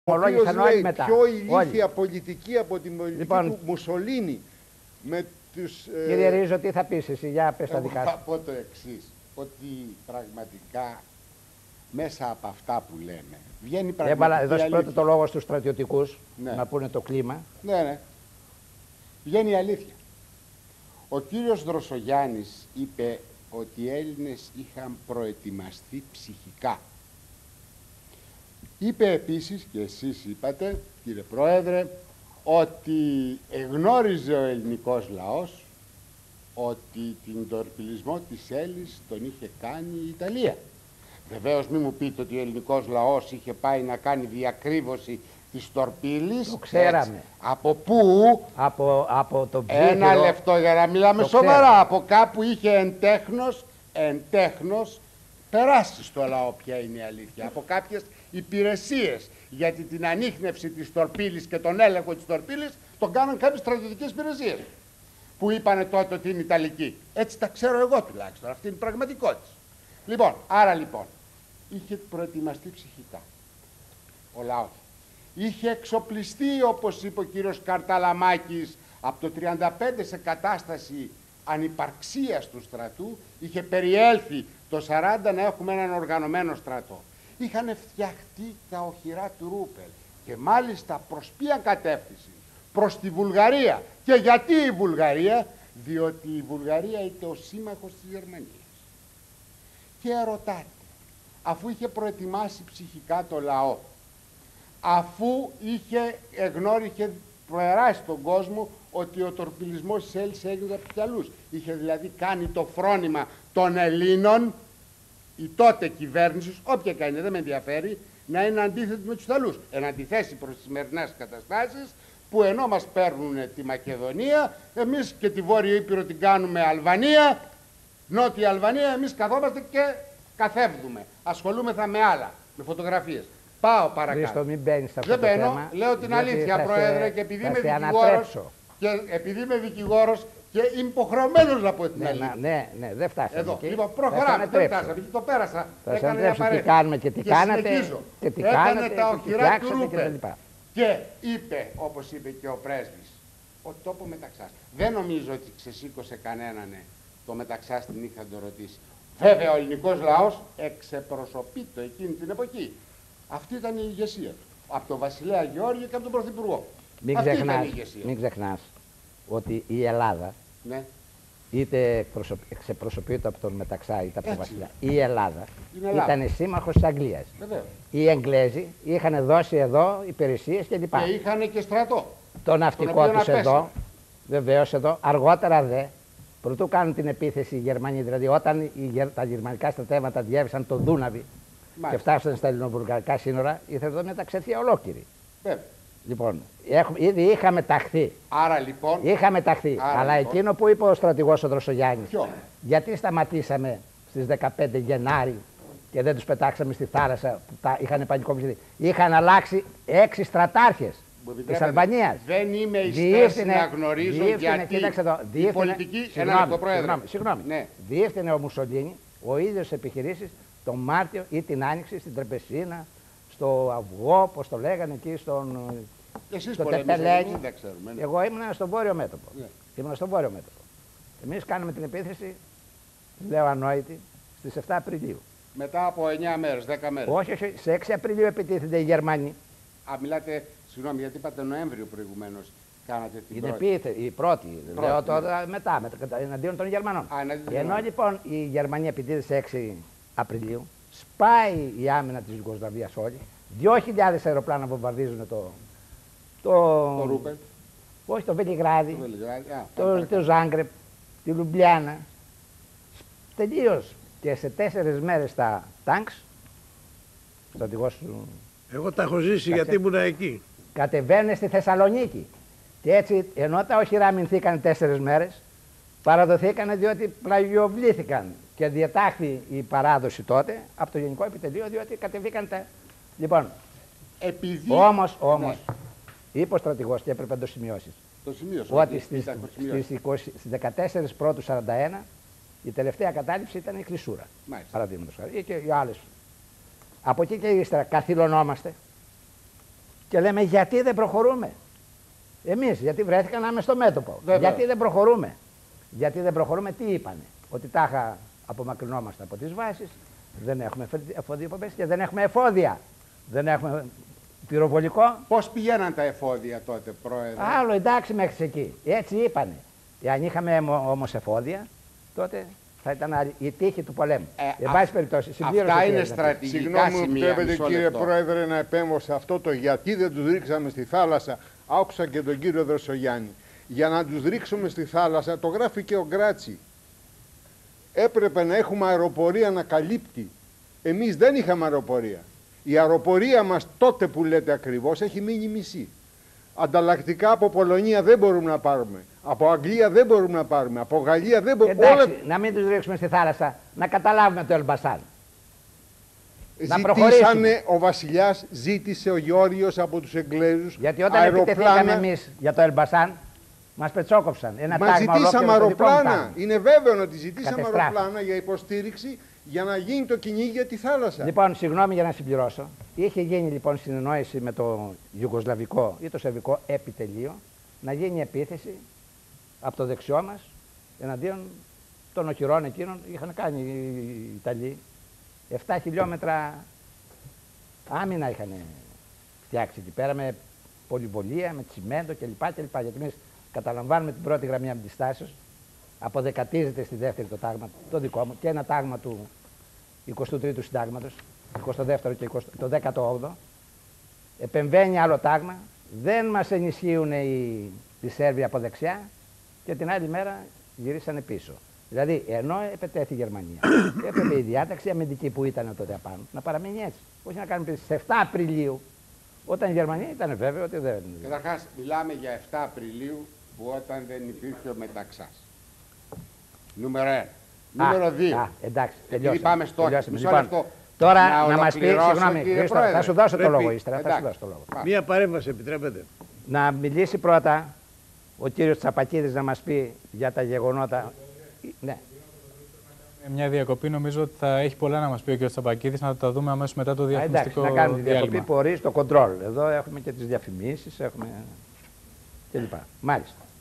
οποίος λέει πιο ηλίθια πολιτική από την πολιτική του Μουσολίνη με τους... Κύριε Ρίζο, τι θα πεις εσύ, για πες τα δικά σου. Θα πω το εξής, ότι πραγματικά μέσα από αυτά που λέμε βγαίνει πραγματικά Δώσε πρώτα το λόγο στους στρατιωτικούς, ναι, να πούνε το κλίμα. Ναι. Βγαίνει η αλήθεια. Ο κύριος Δροσογιάννης είπε ότι οι Έλληνες είχαν προετοιμαστεί ψυχικά. Είπε επίσης, και εσείς είπατε, κύριε Πρόεδρε, ότι εγνώριζε ο ελληνικός λαός ότι την τορπιλισμό της Έλλης τον είχε κάνει η Ιταλία. Βεβαίως μην μου πείτε ότι ο ελληνικός λαός είχε πάει να κάνει διακρύβωση της τορπίλης. Το ξέραμε. Έτσι. Από πού? Από το Ψήφιρο. Ένα λεπτό για να μιλάμε σοβαρά. Από κάπου είχε εν τέχνος περάσει στο λαό ποια είναι η αλήθεια. Από κάποιες υπηρεσίες. Γιατί την ανίχνευση της τορπίλης και τον έλεγχο της τορπίλης τον κάναν κάποιες στρατιωτικές υπηρεσίες. Που είπανε τότε ότι είναι Ιταλική. Έτσι τα ξέρω εγώ τουλάχιστον. Αυτή είναι η πραγματικότητα. Λοιπόν, άρα λοιπόν, είχε προετοιμαστεί ψυχικά ο λαός. Είχε εξοπλιστεί, όπως είπε ο κύριος Καρταλαμάκης, από το 1935 σε κατάσταση ανυπαρξίας του στρατού. Είχε περιέλθει το 1940 να έχουμε έναν οργανωμένο στρατό. Είχαν φτιαχτεί τα οχυρά του Ρούπελ και μάλιστα προς ποια κατεύθυνση? Προς τη Βουλγαρία. Και γιατί η Βουλγαρία? Διότι η Βουλγαρία ήταν ο σύμμαχος της Γερμανίας. Και ρωτάτε, αφού είχε προετοιμάσει ψυχικά το λαό, αφού είχε περάσει τον κόσμο ότι ο τορπιλισμός της Έλλης έγινε από τους Ιταλούς, είχε δηλαδή κάνει το φρόνημα των Ελλήνων, η τότε κυβέρνηση, όποια κάνει δεν με ενδιαφέρει, να είναι αντίθετη με τους Ιταλούς. Εν αντιθέσει προς τις σημερινές καταστάσεις, που ενώ μας παίρνουν τη Μακεδονία, εμείς και τη Βόρειο Ήπειρο την κάνουμε Αλβανία, Νότια Αλβανία, εμείς καθόμαστε και καθεύδουμε. Ασχολούμεθα με άλλα, με φωτογραφίες. Πάω παρακάτω. Χρήστο, μην μπαίνεις σε αυτό δεν το μπαίνω, θέμα, λέω την αλήθεια, Πρόεδρε, και επειδή είμαι δικηγόρος, και είμαι υποχρεωμένος να πω την αλήθεια. Ναι, δεν φτάσαμε. Εδώ, λοιπόν, προχωράμε, δεν φτάσαμε, το πέρασα. Θα σε ανατρέψω τι κάνουμε και τι κάνατε. Και τι κάνατε, τα οχυρά του Ρούπελ. Και είπε, όπως είπε και ο πρέσβης, ότι το πω Μεταξάς. Δεν νομίζω ότι ξεσήκωσε κανέναν το Μεταξάς την είχαν το ρωτήσει. Βέβαια ο ελληνικός λαός εξεπροσωπείται εκείνη την εποχή. Αυτή ήταν η ηγεσία του. Από τον Βασιλέα Γεώργιο και από τον Πρωθυπουργό. Μην ξεχνάς ότι η Ελλάδα, ναι, είτε εξεπροσωπείται από τον Μεταξά είτε από τον Βασιλέα, η Ελλάδα ήταν σύμμαχος της Αγγλίας. Οι Εγγλέζοι είχαν δώσει εδώ υπηρεσίες κλπ. Και είχαν και στρατό. Το ναυτικό τους εδώ, βεβαίως εδώ, αργότερα δε, προτού κάνουν την επίθεση οι Γερμανοί, δηλαδή όταν τα γερμανικά στρατεύματα διέβησαν το Δούναβι και φτάσαν στα ελληνοβουλγαρικά σύνορα, ήρθε εδώ μια ταξιαρχία ολόκληρη. Λοιπόν, ήδη είχαμε ταχθεί. Άρα λοιπόν. Είχαμε ταχθεί. Αλλά λοιπόν, εκείνο που είπε ο στρατηγός ο Δροσογιάννης, ποιο? Γιατί σταματήσαμε στις 15 Γενάρη και δεν τους πετάξαμε στη θάλασσα που είχαν πανικόψει? Είχαν αλλάξει 6 στρατάρχες της Αλβανίας. Δεν είμαι εις θέση να γνωρίζω γιατί η πολιτική... Συγγνώμη. Ναι. Διεύθυνε ο Μουσολίνη ο ίδιος επιχειρήσεις τον Μάρτιο ή την Άνοιξη στην Τρεπεσίνα, στο Αυγό, πώς το λέγανε εκεί, στο Τεπελένι. Εγώ ήμουν στον Βόρειο Μέτωπο. Εμείς κάναμε την επίθεση, λέω ανόητη, στις 7 Απριλίου. Μετά από 9 μέρες, 10 μέρες. Όχι, σε 6 Απριλίου επιτίθενται οι Γερμανοί. Μιλάτε, συγγνώμη, γιατί είπατε Νοέμβριο προηγουμένως. Κάνατε την η πρώτη. Λέω τώρα μετά, εναντίον των Γερμανών. Ενώ λοιπόν η Γερμανία επιτίθεται σε 6 Απριλίου, σπάει η άμυνα της Ιουγκοσλαβίας όλη, 2.000 αεροπλάνα βομβαρδίζουν το Ρούπελ. Όχι, το Βελιγράδι, το Ζάγκρεπ, τη Λουμπλιάνα. Τελείως. Και σε 4 μέρες τα τάγκς, στρατηγός σου... Εγώ τα έχω ζήσει γιατί ήμουν εκεί. Κατεβαίνουν στη Θεσσαλονίκη. Και έτσι, ενώ τα οχυρά αμυνθήκαν 4 μέρες, παραδοθήκαν διότι πλαγιοβλήθηκαν. Και διατάχθη η παράδοση τότε από το Γενικό Επιτελείο, διότι κατεβήκαν τα... Λοιπόν, όμως, είπε ο στρατηγός και έπρεπε να το σημειώσεις. Το σημείωσα. Ότι στις 14 πρώτου 41 η τελευταία κατάληψη ήταν η Κλεισούρα. Παραδείγματος χάρη. Και οι άλλες. Από εκεί και ύστερα καθυλωνόμαστε. Και λέμε γιατί δεν προχωρούμε. Εμείς, γιατί βρέθηκαν να είμαι στο μέτωπο. Βέβαια. Γιατί δεν προχωρούμε. Γιατί δεν προχωρούμε, τι είπανε. Ότι τάχα απομακρυνόμαστε από τις βάσεις, δεν έχουμε εφοδιοπομπές και δεν έχουμε εφόδια. Δεν έχουμε πυροβολικό. Πώς πηγαίναν τα εφόδια τότε, Πρόεδρε? Άλλο, εντάξει, μέχρι εκεί. Έτσι είπανε. Αν είχαμε όμως εφόδια, τότε θα ήταν άλλη η τύχη του πολέμου. Εν πάση περιπτώσει, αυτά είναι στρατηγικά σημεία. Συγγνώμη, μου επιτρέπετε, κύριε Πρόεδρε, να επέμβω σε αυτό το γιατί δεν τους ρίξαμε στη θάλασσα. Άκουσα και τον κύριο Δροσογιάννη. Για να τους ρίξουμε στη θάλασσα, το γράφει και ο Γκράτσι. Έπρεπε να έχουμε αεροπορία να καλύπτει. Εμείς δεν είχαμε αεροπορία. Η αεροπορία μας τότε που λέτε ακριβώς έχει μείνει μισή. Ανταλλακτικά από Πολωνία δεν μπορούμε να πάρουμε. Από Αγγλία δεν μπορούμε να πάρουμε. Από Γαλλία δεν μπορούμε. Εντάξει, να μην τους ρίξουμε στη θάλασσα, να καταλάβουμε το Ελμπασάν. Ζητήσανε, ο βασιλιάς ζήτησε, ο Γεώργιος από τους Εγγλέζους. Γιατί όταν επιτεθήκαμε εμείς για το Ελμπασάν, μας πετσόκοψαν. Μα ζητήσαμε αεροπλάνα. Είναι βέβαιο ότι ζητήσαμε αεροπλάνα για υποστήριξη για να γίνει το κυνήγι για τη θάλασσα. Λοιπόν, συγγνώμη για να συμπληρώσω. Είχε γίνει λοιπόν συνεννόηση με το Ιουγκοσλαβικό ή το Σερβικό επιτελείο να γίνει επίθεση από το δεξιό μας εναντίον των οχυρών εκείνων. Είχαν κάνει οι Ιταλοί 7 χιλιόμετρα άμυνα είχαν φτιάξει εκεί πέρα με πολυβολία, με τσιμέντο κλπ. Γιατί εμείς καταλαμβάνουμε την πρώτη γραμμή αντιστάσεως, αποδεκατίζεται στη δεύτερη το τάγμα, το δικό μου, και ένα τάγμα του 23ου συντάγματος, 22ο και το 18ο. Επεμβαίνει άλλο τάγμα, δεν μας ενισχύουν οι Σέρβοι από δεξιά και την άλλη μέρα γυρίσανε πίσω. Δηλαδή, ενώ επετέθη η Γερμανία, έπρεπε η διάταξη αμυντική που ήταν τότε απάνω να παραμείνει έτσι. Όχι να κάνουμε στις 7 Απριλίου, όταν η Γερμανία ήταν βέβαιο ότι δεν. Καταρχάς, μιλάμε για 7 Απριλίου που όταν δεν υπήρχε ο Μεταξάς. Νούμερο 1. Νούμερο 2. Εντάξει, τελειώσαμε. Πάμε στο λοιπόν, τώρα να μας πει, συγγνώμη, θα σου δώσω το λόγο ύστερα. Μία παρέμβαση επιτρέπετε. Να μιλήσει πρώτα ο κύριος Τσαπακίδης να μας πει για τα γεγονότα. Ναι. Μια διακοπή, νομίζω ότι θα έχει πολλά να μας πει ο κ. Τσαπακίδης, να τα δούμε αμέσως μετά το διαφημιστικό διάλειμμα. Να κάνουμε τη διάλειμμα. διακοπή που ορίζει το κοντρόλ. Εδώ έχουμε και τις διαφημίσεις, έχουμε κλπ. Μάλιστα.